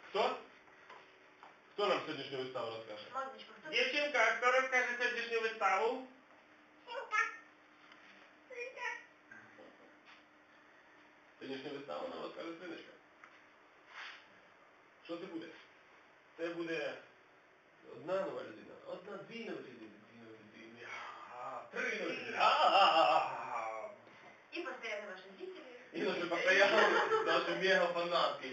Хто? Хто нам сьогоднішню виставу розкаже? Мазочка, хто? Дівчинка, хто розкаже сьогоднішню виставу? Сьогоднішню виставу нам розкаже свиночка. Що це буде? Це буде одна нова людина, одна, дві нові людини, три нові людини. И постоянно ваши зрители. И наши постоянные, наши мега-фанатки.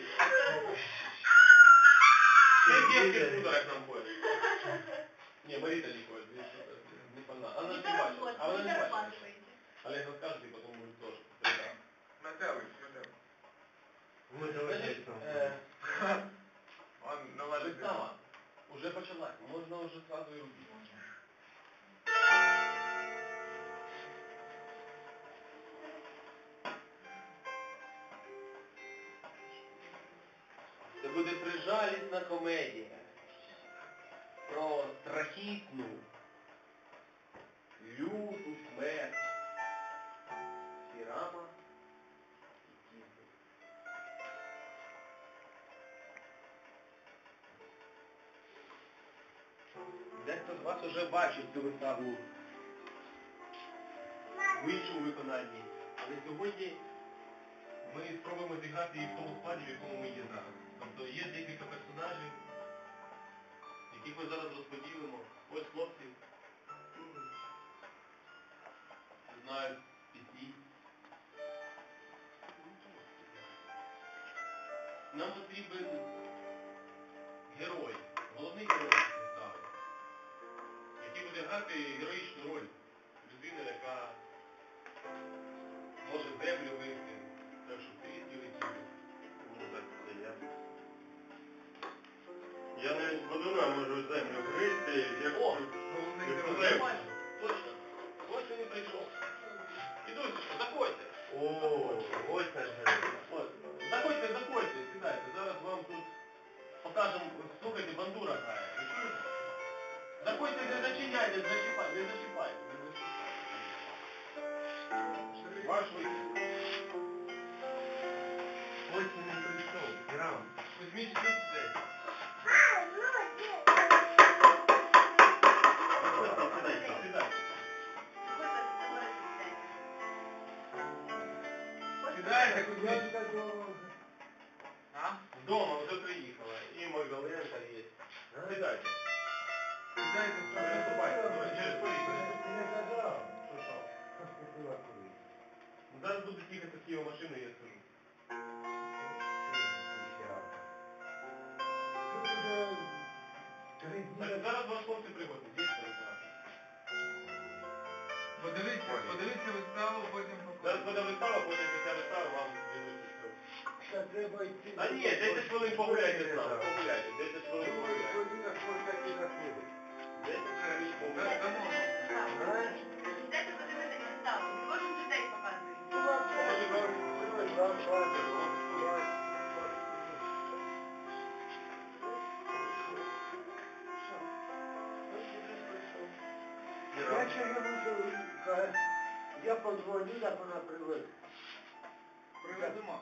Все девки в хуторах нам ходят. Не, Марита не ходит, не фанат. Она не бачит. А она не бачит. Олег расскажет, и потом будет тоже. Метелик. Значит, вистава уже почалась. Можно уже сразу и рубить. Це буде прижалісна комедія про страхітну, люту смерть Пірама і Тізби. Дехто з вас уже бачив цю виставу в іншому виконанні, але сьогодні ми спробуємо зіграти її в тому складі, в якому ми є зараз. Тобто є декілька персонажів, яких ми зараз розподілимо. Ось хлопці знають пісні. Нам потрібен герой, головний герой вистави, який буде грати героїчну роль. Людина, яка може землю вийти, так щоб тріски летіли. Ну так це я. Я навіть подумав, можу землю гризти, як Головний герой. Точно. Ось він і прийшов. Ідусечко, заходьте. О, ось наш герой. Заходьте, сідайте. Зараз вам тут покажемо, слухайте, бандура грає. Ви чуєте? Заходьте, не зачиняйте, не зачіпайте. Ваш вихід. Ось він і прийшов. Пірам. Візьміть сюди. Сідайте. Сідайте, куди? А? Дома вже приїхала. І Магдаленка є. Сідайте. Сідайте, Переступайте. Через поліцію. Що? Зараз будуть їхати з Києва машини, я скажу. Значить, зараз два хлопці пригодні. Здесь перебирати. Подивіться виставу, потім Зараз буде вистава, потім після вистави вам відвести все. А ні, 10 хвилин погуляйте з нами. Погуляйте, 10 хвилин погуляйте. 10 хвилин погуляйте. Дайте подивитися виставу. Кожен людей показує. Я позвонил, як вона привезла. привеземо.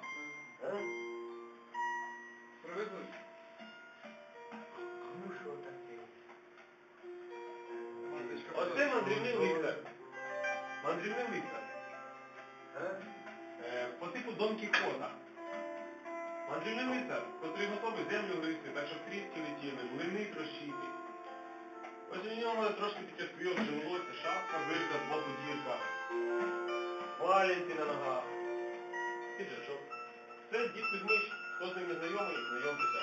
Привезли. Ну що таке? Оце мандрівний лицар. Мандрівний лицар. По типу Дон Кіхота. Мандрівний лицар, котрий готовий землю гризти, так щоб тріски летіли, млини трощити. Ось у нього трошки таке сквіотше волосся, шапка, бирка, з боку дірка, валянки на ногах, піджачок. Це дід Кузьмич, хто з ним не знайомий, знайомтеся.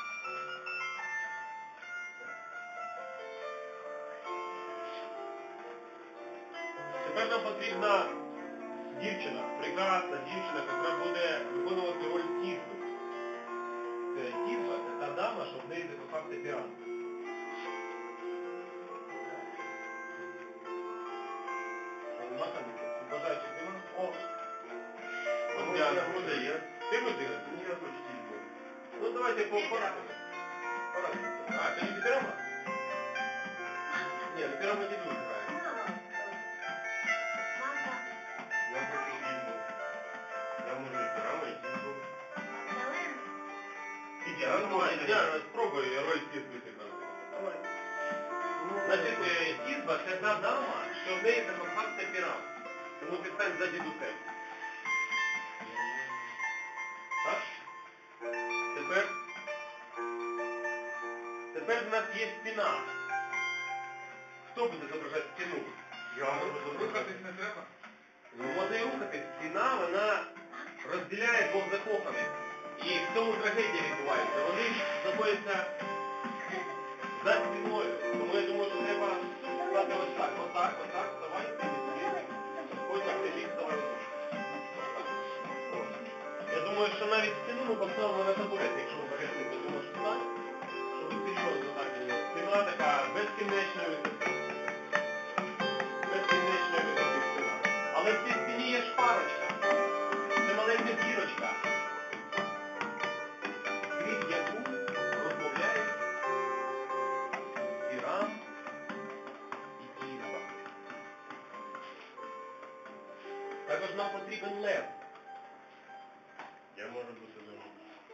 Тепер нам потрібна дівчина, прекрасна дівчина, яка буде виконувати роль Тізби. Це Тізба, це та дама, що в неї закохався Пірам. Нема там бажаючих нема? О! Діана, може є. Ти будеш дивитися? Ні, я хочу Тізбу. Ну давайте порадимо. А, це не Пірама? Ні, Пірама Тізбу грає. Я хочу Тізбу. Я можу і Пірама, і Тізбу. Я спробую роль Тhisби зіграти. Давай. Значить, Тhisba – це та дама, що в неї закохався Pyramus. Тому ти стань ззаді до себе. Так? Тепер в нас є стіна. Хто буде зображати стіну? Я можу рухатись не треба. Ну, може і рухатись. Стіна, вона розділяє двох закоханих. І в цьому трагедія відбувається. Вони знаходяться за стіною. Тому я думаю, що треба стати ось так. Отак, вставай, потім ти бік, вставай ось. Я думаю, що навіть стіну ми поставимо на табурет, якщо ви перейдете. Тому що так, щоб серйозно так було. Стіна така безкінечної висоти. Безкінечної висоти стіна. Але в цій стіні є шпарочка. Це маленька зірочка. Крізь яку розмовляють Pyramus і Thisbe. Також нам потрібен лев. Я можу бути левом.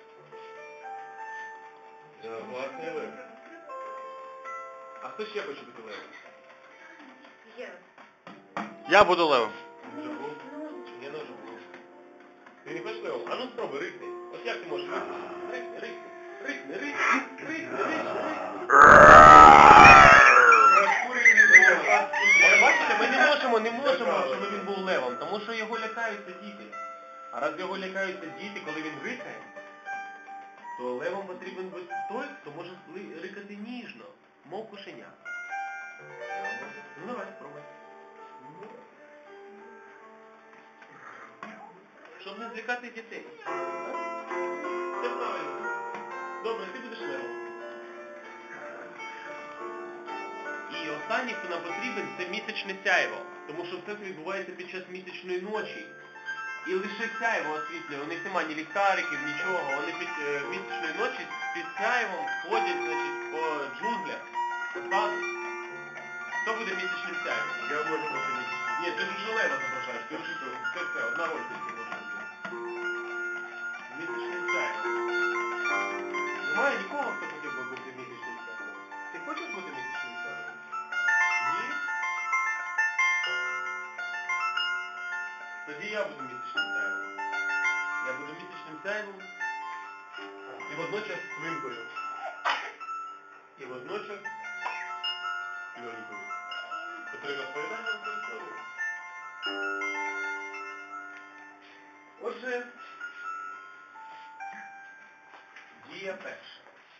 Власний лев. А хто ще хоче бути левом? Є. Я буду левом. Вже був? Я не вже був. Ти не хочеш левом? А ну спробуй, рикни. От як ти можеш рикни? Рикни. Бачите, ми не можемо, щоб він був левом, тому що його лякаються діти. А раз його лякаються діти, коли він рикає, то левом потрібен бути той, хто може рикати ніжно, мов кошеня. Ну давай, спробуй. Щоб не злякати дітей. Це правильно. Добре, ти будеш левом. І останній, хто нам потрібен, це місячне сяйво. Тому що все це відбувається під час місячної ночі. І лише сяйво освітлює. У них нема ні ліхтариків, нічого. Вони під місячної ночі під сяйвом ходять, значить, по джунглях, по саду. Хто буде місячним сяйвом? Я можу бути місячним. Ні, ти ж уже лева зображаєш. Ти вже все, одна роль тільки може бути. Місячним сяйвом. Немає нікого, хто хотів би бути місячним сяйвом. Ти хочеш бути місячним сяйвом? Ні? Тоді я буду місячним сяйвом. Я буду місячним сяйвом і водночас свинкою. І водночас Льонькою. Котрий розповідає нам цю історію. Отже, дія перша.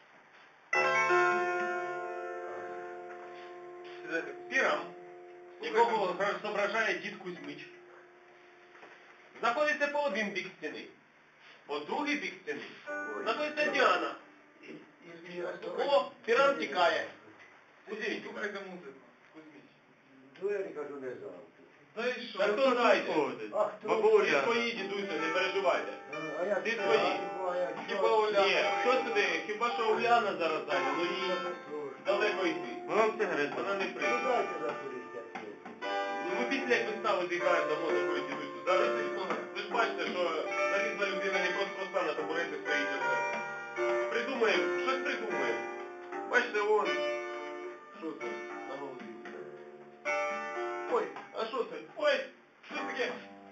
Pyramus, якого зображає дід Кузьмич, знаходиться по один бік стіни. По другий бік стіни знаходиться Діана. О, Pyramus тікає. Куди він тікає? Слухайте музику. Кузьміч. Двері, кажу, не завжди. Та й що? Та хто знайде? А хто? Бабуля. Ти свої, дідуся, не переживайте. А я Ти що? свої. Хіба Уляна? Ні, хто сюди? Хіба що Уляна зараз зайде, ну їй далеко йти. Вам сигарету, вона не прийде. Ну дайте закурити. Ну ми після як вистави зіграємо дамо такої дідусю. Зараз ви ж бачите, що залізна людина не просто на табуреті стоїть і все. Придумаємо, щось придумаємо. Бачите, вон. Що це? На голові. Ой, а що це? Ой, що таке?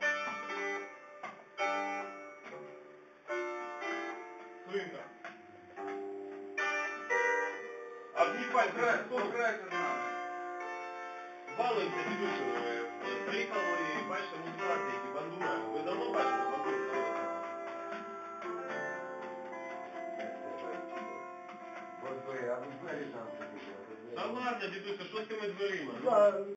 Свинка. А в ній пальці Пограйте з нами. балуємося, дідусю. Приїхали, бачите, музиканти, які бандура. Ви давно бачили бандуру? Вот ви, а ви двері там. Та ладно, дідусю, що з тими дверима? Да,